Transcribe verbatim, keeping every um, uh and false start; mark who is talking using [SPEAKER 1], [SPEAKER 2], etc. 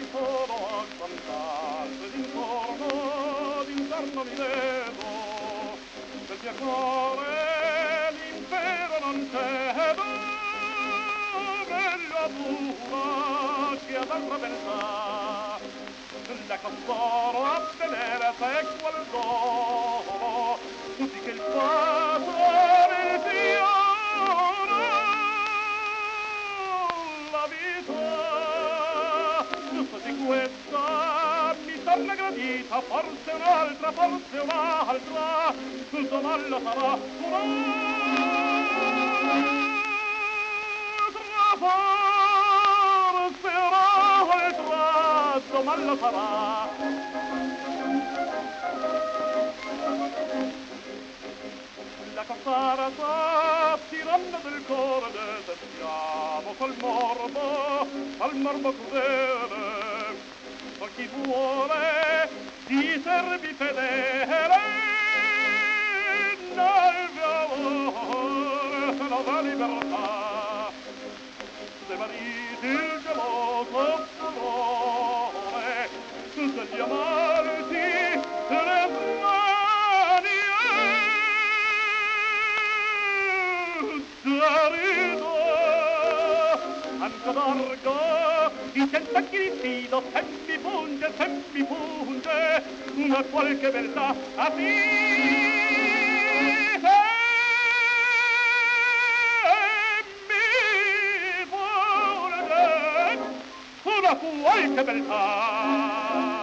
[SPEAKER 1] solo a cantarsi d'intorno, d'intorno mi vedo, del mio cuore l'impero non c'è, meglio dura che ad altra verità, la costoro a vedere se qual dono, tutti che il fatto mi fiore, la vita, giusto di questa mi torna gradita, forse un'altra, forse un'altra, domani sarà un'altra, forse un'altra, domani sarà. La campana sta tirando del cuore desestiamo col morbo, al morbo crudele, per chi vuole di servi fedele, nel valore la libertà, se mariti il geloso furore, degli amanti le mani Darido, anco d'argo, in senza chi rifido, se mi punge, se mi punge, una qualche beltà a sì, se mi punge, una qualche beltà.